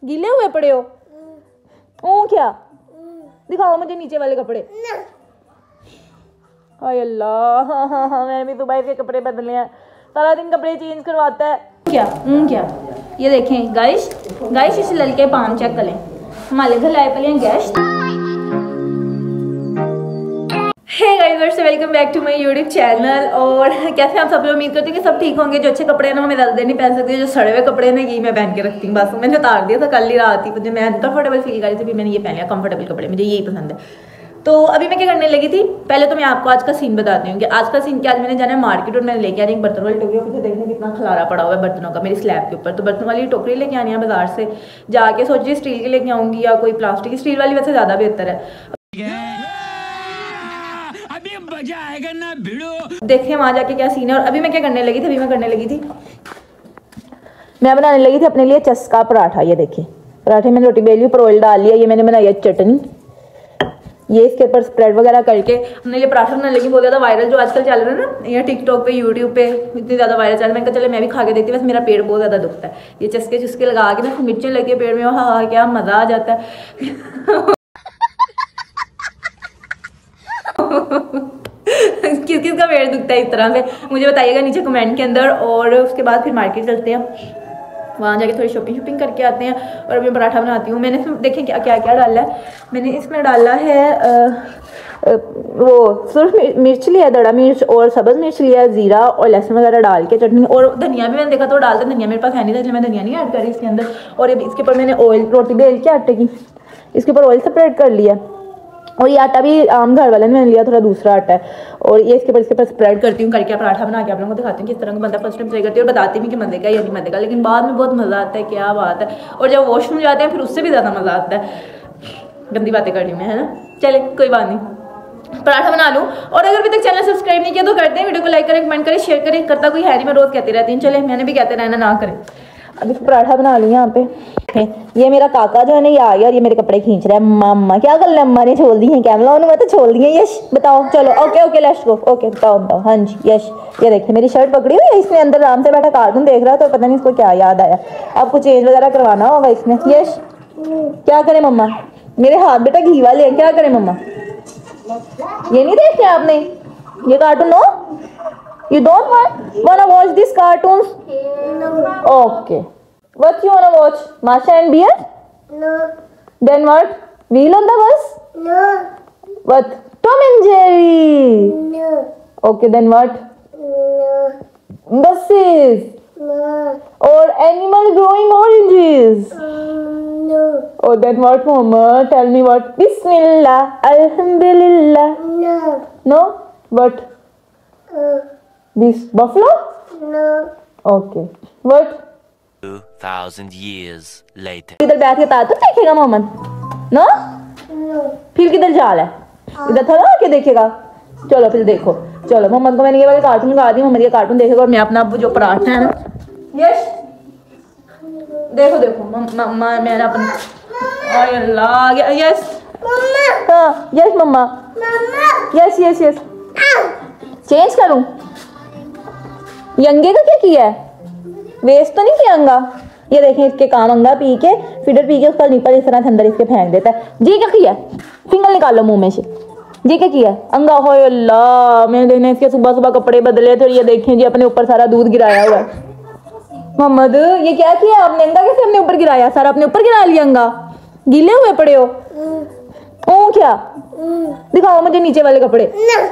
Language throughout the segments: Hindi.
गीले हुए पड़े हो? ओ क्या? दिखाओ मुझे नीचे वाले कपड़े। हाय अल्लाह, हाँ मैंने भी दुबई के कपड़े बदले हैं। सारा दिन कपड़े चेंज करवाता है। क्या ये देखें गाइस इस लड़के पाम चेक करें। हमारे घर आए पहले guest. Hey guys, welcome back to my YouTube channel. और कैसे आप सब लोग? उम्मीद करते हैं कि सब ठीक होंगे। जो अच्छे कपड़े हैं ना, मैं ज़्यादा देर नहीं पहन सकती। जो सड़े हुए कपड़े हैं ना, ये मैं पहन के रखती हूँ। बस मैंने उतार दिया था कल ही रात ही, मुझे मैं कंफर्टेबल फील कर रही थी, फिर मैंने ये पहन लिया। कंफर्टेबल कपड़े मुझे यही पसंद है। तो अभी मैं क्या करने लगी थी, पहले तो मैं आपको आज का सीन बताती हूँ कि आज का सीन क्या। आज मैंने जाना है मार्केट और मैंने लेके आ रही बर्तन वाली टोकरी। पीछे देखने कितना खलारा पड़ा हुआ है बर्तनों का मेरी स्लैब के ऊपर। तो बर्तन वाली टोकरी लेके आनी है बाजार से जाके। सोच रही स्टील की लेके आऊंगी या कोई प्लास्टिक की। स्टील वाली वैसे ज़्यादा बेहतर है। अभी मजा आएगा ना भिड़ो। देखिए वहाँ जाके क्या सीन है। और अभी मैं क्या करने लगी थी, मैं बनाने लगी थी अपने लिए चस्का पराठा। ये देखिए पराठे में रोटी बेली, ऊपर ऑयल डाल लिया। ये मैंने बनाई है चटनी। ये इसके ऊपर स्प्रेड वगैरह करके हमने ये पराठा बनाने लगी। बहुत ज़्यादा वायरल जो आजकल चल रहा है ना, ये टिकटॉक पे यूट्यूब पे इतनी ज़्यादा वायरल चल रहा है। मैंने कहा चले मैं भी खा के देखती हूँ। वैसे मेरा पेट बहुत ज़्यादा दुखता है। ये चस्के लगा के ना मिर्चें लगी है पेट में। हाँ क्या मज़ा आ जाता है। किस किस का पेट दुखता है इस तरह से, मुझे बताइएगा नीचे कमेंट के अंदर। और उसके बाद फिर मार्केट चलते हैं, वहाँ जाके थोड़ी शॉपिंग करके आते हैं। और अभी पराठा बनाती हूँ। मैंने इसमें देखें क्या क्या डाला है। मैंने इसमें डाला है वो सिर्फ मिर्च लिया, दड़ा मिर्च और सब्ज़ मिर्च लिया, जीरा और लहसुन वगैरह डाल के चटनी। और धनिया भी मैंने देखा तो डालते, धनिया मेरे पास है नहीं था इसलिए मैं धनिया नहीं ऐड करी इसके अंदर। और इसके ऊपर मैंने ऑयल, रोटी बेल के आटे की, इसके ऊपर ऑयल स्प्रेड कर लिया। और ये आटा भी आम घर वाले ने मैंने लिया, थोड़ा दूसरा आटा है। और ये इसके ऊपर स्प्रेड करती हूँ करके पराठा बना के आप लोगों को दिखाती हूँ किस तरह का बनता है। फर्स्ट टाइम ट्राई करती हूँ और बताती हूँ कि मज़े का या नहीं मज़े का, लेकिन बाद में बहुत मज़ा आता है। क्या बात है। और जब वॉशरूम जाते हैं फिर उससे भी ज़्यादा मज़ा आता है। गंदी बातें कर रही हूँ मैं, है ना। चले कोई बात नहीं, पराठा बना लूँ। और अगर अभी तक चैनल सब्सक्राइब नहीं किया तो करते हैं। वीडियो को लाइक करें, कमेंट करें, शेयर करें। करता कोई है नहीं, मैं रोज़ कहती रहती हूँ। चले मैंने भी कहते रहना ना करें। अभी पराठा बना लिया यहाँ पे। ये मेरा काका जो है ना, ये आ गया और ये मेरे कपड़े खींच रहा है। मम्मा क्या कर रहे हैं? अम्मा ने छोड़ दी है कैमरा, उन्होंने तो छोड़ दी है। यश बताओ, चलो ओके लेट्स गो। ओके बताओ। हाँ जी यश, ये देखिए मेरी शर्ट पकड़ी हुई है इसने, अंदर आराम से बैठा कार्टून देख रहा है। तो पता नहीं इसको क्या याद आया, आपको चेंज वगैरह करवाना होगा इसने। यश क्या करे मम्मा? मेरे हाथ बेटा घी वाले हैं, क्या करे मम्मा? ये नहीं देखते आपने ये cartoon? No you don't wanna watch these cartoons? No. Okay. What you wanna watch? Masha and Bear? No. Then what? Wheel on the Bus? No. What? Tom and Jerry? No. Okay, then what? No. Buses? No. Or animal growing oranges? No. Oh, then what, Mama? Tell me what? Bismillah, Alhamdulillah. No. No? What? This buffalo? No. Okay. What? 2000 years later. इधर बैठ के कार्टून देखेगा मोहम्मद? No? No. फिर किधर जा रहा है? इधर थोड़ा आके देखेगा। चलो फिर देखो, चलो मोहम्मद को मैंने ये वाले कार्टून लगा दी। मोहम्मद ये कार्टून देखेगा और मैं अपना जो पराठा है ना, यश देखो मम्मा मैंने अपना, अल्लाह यस हाँ यस मम्मा, यस चेंज करूं? ये अंगे का क्या किया है? वेस्ट तो नहीं किया अंगा? ये देखें इसके काम, अंगा पी के फीडर पी के उसका निपल इस तरह से अंदर इसके फेंक देता है। जी क्या किया? फिंगर निकालो मुंह में से। जी क्या किया? अंगा हो अल्लाह। मैंने देखने इसके सुबह कपड़े बदले थे। ये देखें जी अपने ऊपर सारा दूध गिराया हुआ है। मोहम्मद ये क्या किया आपने? अंगा कैसे अपने ऊपर गिराया? सारा अपने ऊपर गिरा लिया अंगा। गीले हुए पड़े हो? ओ क्या? दिखाओ मुझे नीचे वाले कपड़े।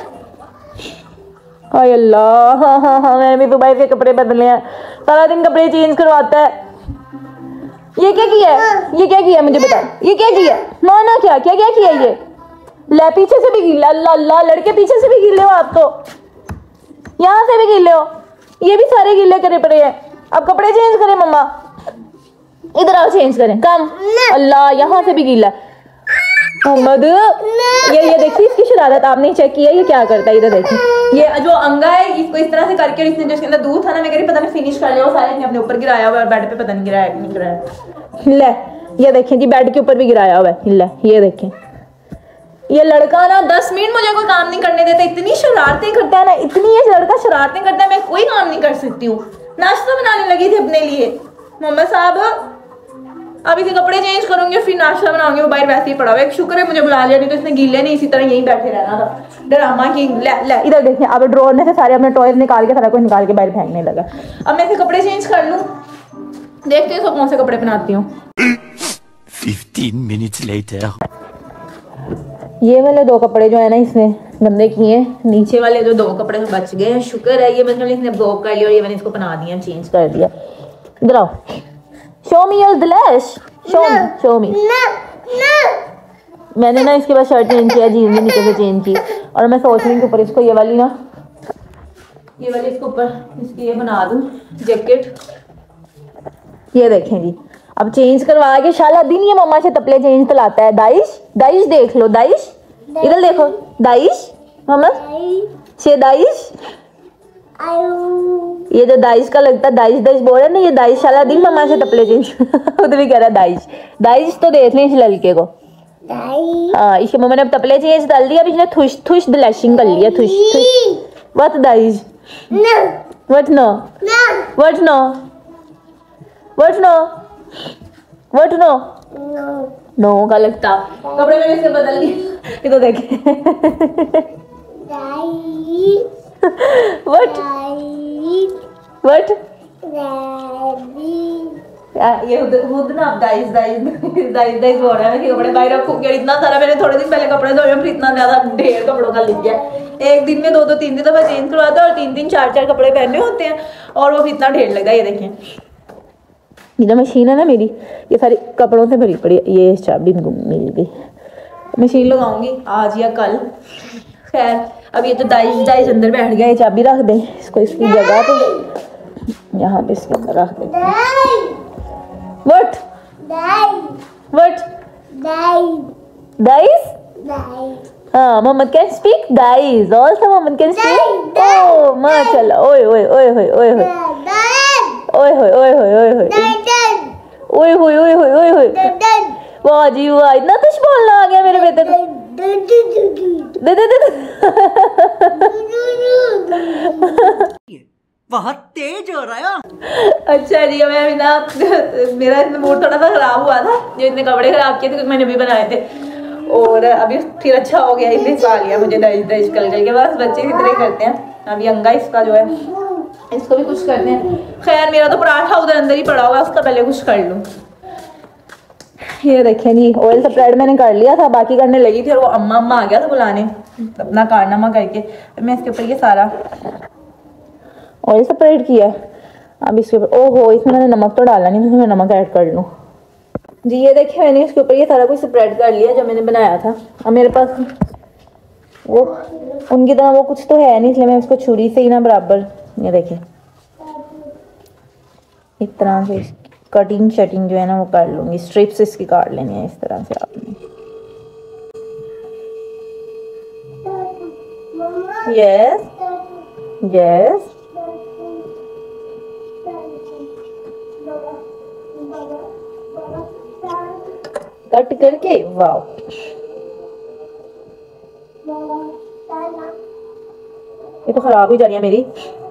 हाय अल्लाह, हाँ मैंने भी दुबई के कपड़े बदले हैं। सारा दिन कपड़े चेंज करवाता है। ये क्या किया है? ये क्या किया मुझे बता। ये क्या किया? ना क्या किया? ये ले पीछे से भी गीला। अल्लाह लड़के पीछे से भी गीले हो आप, तो यहाँ से भी गीले हो। ये भी सारे गीले करे पड़े हैं। अब कपड़े चेंज करें मम्मा? इधर आओ चेंज करें। कम अल्लाह यहाँ से भी गीला। मोहम्मद ये देखिए इसकी शरारत आपने चेक किया? ये क्या करता है? इधर देखिए ये जो अंगा है इसको इस तरह से करके, और इसने जो इसके अंदर दूध था ना, मैं कह रही पता नहीं फिनिश कर लिया वो सारे। इसने अपने ऊपर गिराया हुआ है बेड पे, पता नहीं गिराया कि नहीं गिराया। ले ये देखें जी बेड के ऊपर भी गिराया हुआ है। ले ये देखें ये लड़का ना 10 मिनट मुझे कोई काम नहीं करने देता। इतनी शरारतें करता है ना, इतनी ये लड़का शरारतें करता है, मैं कोई काम नहीं कर सकती हूँ। नाश्ता बनाने लगी थी अपने लिए। मोहम्मद साहब अब इसे कपड़े चेंज करूंगी फिर नाश्ता बनाऊंगी। वो बाहर वैसे ही पड़ा हुआ है। शुक्र है मुझे बुला लिया, नहीं तो इसने गीले नहीं इसी तरह यहीं बैठे रहना था। ड्रामा की ले इधर देखिए, अब ड्रॉर में से सारे अपने टॉयज निकाल के सारा कुछ निकाल के बाहर फेंकने लगा। अब मैं इसे कपड़े चेंज कर लूँ, देखते हैं इसको कौन से कपड़े पहनाती हूँ। 15 minutes later. ये वाले 2 कपड़े जो है ना इसने गंदे किए, नीचे वाले जो 2 कपड़े बच गए हैं। शुक्र है ये मतलब इसने ब्लॉक कर लिया और ये मैंने इसको पहना दिया, चेंज कर दिया। इधर आओ, show me your dress, show me. मैंने ना इसके बाद शर्ट चेंज किया, जीन्स भी नीचे से चेंज की, और मैं सोच रही हूँ कि ऊपर इसको ये वाली इसके ऊपर इसकी ये बना दूँ जैकेट। ये देखें जी, अब चेंज करवा के सारा दिन ये मम्मा से तपले चेंज लाता है। दाइश देख लो, दाइश इधर देखो, दाइश मम्मा से दाइश। ये जो दाइश का लगता है, दाइश बोल रहा है ना, ये दाइश सारा दिन मम्मा से तपले चेंज उधर भी कह रहा है दाइश। तो देख लें इस लड़के को। हाँ, इसके मम्मा ने अब तपले चेंज डाल दिया, अब इसने थुश ब्लशिंग कर लिया। थुश व्हाट दाइश, what no, what no, what no, what no, no का लगता। कपड़े मैंने इससे बदल दिए, ये तो देखे। व्हाट व्हाट ये खुद ना अब दाइश बोल रहा है कि कपड़े बाहर रखूंगी। इतना सारा मैंने थोड़े दिन पहले कपड़े धोए, फिर इतना ज्यादा ढेर कपड़ों का लिख गया। एक दिन में 2-3 दफा चेंज करवाता है और 3 4 कपड़े पहनने होते हैं और वो इतना ढेर लगा। ये देखें, ये जो मशीन है ना मेरी, ये सारी कपड़ों से भरी पड़ी है। ये चाबी मिल गई, मशीन लगाऊंगी आज या कल। खैर अब ये तो दाइश अंदर बैठ गया, ये चाबी रख दें इसको इसकी जगह पे, यहाँ पे इसके अंदर रख दें। व्हाट दाइश, हाँ मोहम्मद कैन स्पीक दाइश, also Mohammad can speak. Oh माशाल्लाह, ओए ओए ओए ओए ओए ओए ओए ओए ओए ओए ओए ओए ओए ओए, वाह जी वाह, इतना कुछ बोलना आ गया मेरे बेटे को। दे दे दे बहुत तेज हो रहा है। अच्छा जी, मैं ना मेरा मूड थोड़ा सा खराब हुआ था, जो इतने कपड़े खराब किए थे क्योंकि मैंने भी बनाए थे, और अभी फिर अच्छा हो गया। इसने खा लिया मुझे दाइश कल के बस बच्चे की तरह करते हैं। अभी अंगा इसका जो है इसको भी कुछ करते हैं। खैर मेरा तो पराठा उधर अंदर ही पड़ा हुआ है, उसका पहले कुछ कर लूँ। ये देखें जी, ऑयल स्प्रेड मैंने कर लिया था, बाकी करने लगी थी और वो अम्मा आ गया था बुलाने अपना कारनामा करके। मैं इसके ऊपर ये सारा ऑयल स्प्रेड किया। अब इसके ऊपर ओहो, इसमें मैंने नमक तो डाला नहीं, तो मैं नमक ऐड कर लूँ जी। ये देखिए मैंने इसके ऊपर ये सारा कुछ स्प्रेड कर लिया जो मैंने बनाया था। अब मेरे पास वो उनकी तरह वो कुछ तो है नहीं, इसलिए मैं इसको छुरी से ही ना बराबर, ये देखिए इस तरह से कटिंग शटिंग जो है ना वो कर लूँगी। स्ट्रिप्स इसकी काट लेनी है इस तरह से आपने। यस यस, कट करके, वाह ये तो खराब ही जा रही है मेरी।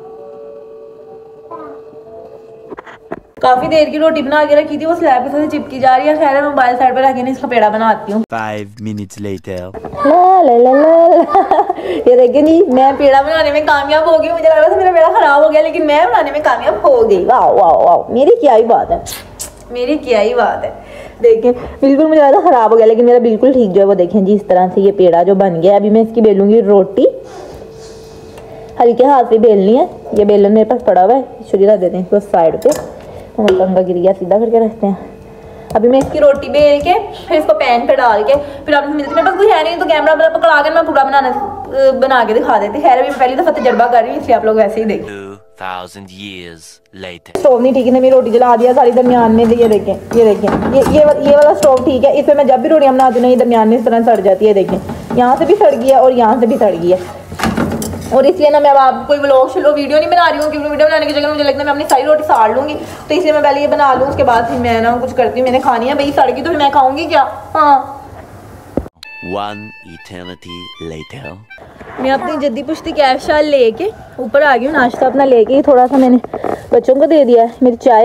काफी देर की रोटी बना के रखी थी, वो स्लैब के साथ चिपकी जा रही है। खैर मैं मोबाइल साइड पे रख के इसका पेड़ा बनाती हूँ। 5 minutes later. ला ला ला। ये देखिए जी, मैं पेड़ा बनाने में कामयाब हो गई। मुझे लग रहा था मेरा पेड़ा खराब हो गया, लेकिन मैं बनाने में कामयाब हो गई। वाह वाह वाह, मेरी क्या ही बात है, मेरी क्या ही बात है। देखिए बिल्कुल मुझे लगा था खराब हो गया, लेकिन मेरा बिल्कुल ठीक जो है वो देखें जी, इस तरह से ये पेड़ा जो बन गया। अभी मैं इसकी बेलूंगी रोटी, हल्के हाथ से बेलनी है। ये बेलन मेरे पास पड़ा हुआ है, छुरी रख देते हैं इसको साइड पे, तो पंगा गिर गया, सीधा करके रखते हैं। अभी मैं इसकी रोटी बेल के फिर इसको पैन पे डाल के फिर आपने मिलती, मेरे पास कुछ है नहीं तो कैमरा पकड़ा के मैं पूरा बना के दिखा देती। खैर अभी मैं पहली दफा तजर्बा कर रही हूँ, इसलिए आप लोग वैसे ही देखिए। 2000 years later. स्टोव नहीं ठीक है, मेरी रोटी जला दिया सारी दरमियान में। ये देखें, ये देखें, ये वाला स्टोव ठीक है, इसमें मैं जब भी रोटियां बनाती हूँ ना ये दरमियान में इस तरह सड़ जाती है। देखें यहाँ से भी सड़ गई है और यहाँ से भी सड़ गई है। और इसलिए ना मैं अब आपको कोई व्लॉग वीडियो नहीं बना रही हूँ, क्योंकि वीडियो बनाने की जगह मुझे लगता है मैं अपनी सारी रोटी साड़ लूँगी, तो इसलिए मैं पहले ये बना लूँ, उसके बाद फिर मैं ना कुछ करती हूँ। मैंने खानी है भाई, सड़ गई तो फिर मैं खाऊंगी क्या। हाँ 1 eternity later. मैं अपनी जद्दी पुश्ती कैब शाल लेके ऊपर आ गई हूँ। नाश्ता अपना लेके ही थोड़ा सा मैंने बच्चों को दे दिया है। मेरी चाय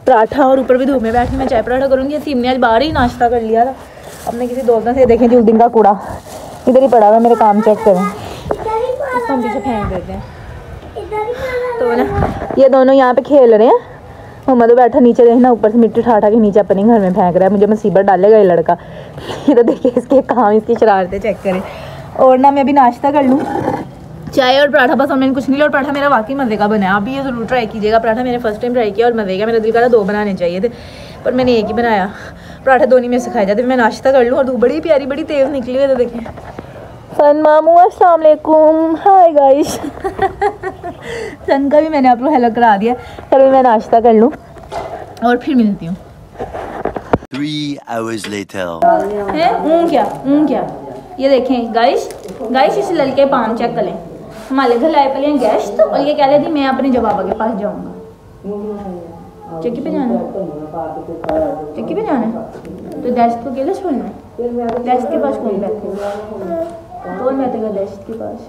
पराठा और ऊपर भी धूप में बैठ के मैं चाय पराठा करूँगी। सीम ने आज बाहर ही नाश्ता कर लिया था अपने किसी दोस्तों से। देखें जी उस दिन का कूड़ा इधर ही पड़ा हुआ, मेरे काम चेक करें, इसको हम पीछे फेंक देते हैं। तो ना ये दोनों यहाँ पे खेल रहे हैं। मोहम्मद तो बैठा नीचे, देखना ऊपर से मिट्टी उठा के नीचे अपने घर में फेंक रहा है। मुझे मुसीबत डालेगा ये लड़का। ये तो देखिए इसके काम, इसकी शरारतें चेक करें। और ना मैं अभी नाश्ता कर लूँ, चाय और पराठा, बस और मैंने कुछ नहीं लिया। और पराठा मेरा वाकई मज़े का बना है, आप भी ये ज़रूर ट्राई कीजिएगा। पराठा मैंने फर्स्ट टाइम ट्राई किया और मज़े का, मेरा दिल करा 2 बनाने चाहिए थे पर मैंने एक ही बनाया। पराठा 2 नहीं में से खाया जाते। मैं नाश्ता कर लूँ और धूप बड़ी प्यारी बड़ी तेज़ निकली हुई है। तो देखें सन मामू अस्सलाम वालेकुम, हाय गाइस। सन का भी मैंने आप लोग हेलो करा दिया। चलो मैं नाश्ता कर लूँ और फिर मिलती हूँ। 3 hours later. है क्या ये देखें गाइस इस लड़के पान चेक करें। हमारे घर आए पहले गेस्ट और ये कह रहे थे मैं अपने जवाबा के पास जाऊँगा। चक्की पे जाना तो डेस्क को अकेले छोड़ना, डेस्क के पास कौन बैठे? कौन बैठेगा डेस्क के पास?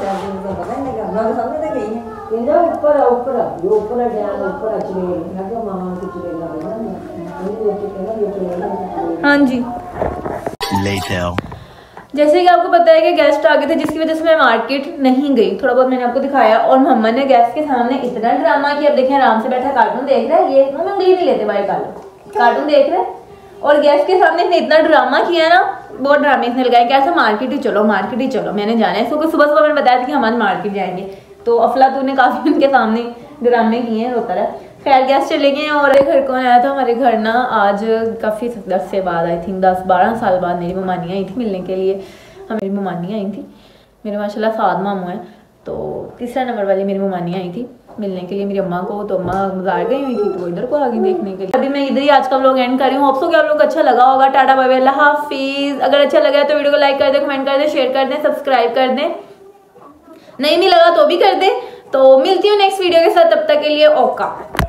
हाँ जी। Later. जैसे कि आपको पता है कि गेस्ट आ गए थे जिसकी वजह से मैं मार्केट नहीं गई। थोड़ा बहुत मैंने आपको दिखाया और मोहम्मद ने गेस्ट के सामने इतना ड्रामा किया। अब देखें आराम से बैठा कार्टून देख रहा है, ये मुंह में उंगली नहीं लेते भाई, कार्टून देख रहे हैं और गेस्ट के सामने इसने इतना ड्रामा किया ना, बहुत ड्रामे इसने लगाया कि ऐसा मार्केट ही चलो मैंने जाना है। इसको सुबह मैंने बताया था कि हम आज मार्केट जाएंगे, तो अफलातून ने काफ़ी उनके सामने ड्रामे किए हैं, रोता रहा। खैर गेस्ट चले गए हैं। और घर कौन आया था हमारे घर ना आज काफ़ी 10 से बाद, आई थिंक 10-12 साल बाद मेरी ममानी आई थी मिलने के लिए। हाँ मेरी ममानी आई थी, मेरे माशाल्लाह 7 मामू हैं, तो 3रा नंबर वाली मेरी ममानी आई थी मिलने के लिए मेरी अम्मा को। तो अम्मा बाजार गई हुई थी तो वो इधर को आ गई देखने के लिए। अभी मैं इधर ही आज का व्लॉग एंड कर रही हूँ। होप सो कि आप लोग अच्छा लगा होगा। टाटा बाय बाय, अल्लाह हाफिज़। अगर अच्छा लगा है तो वीडियो को लाइक कर दें, कमेंट कर दें, शेयर कर दें, सब्सक्राइब कर दें। नहीं भी लगा तो भी कर दें। तो मिलती हूँ नेक्स्ट वीडियो के साथ, तब तक के लिए ओका।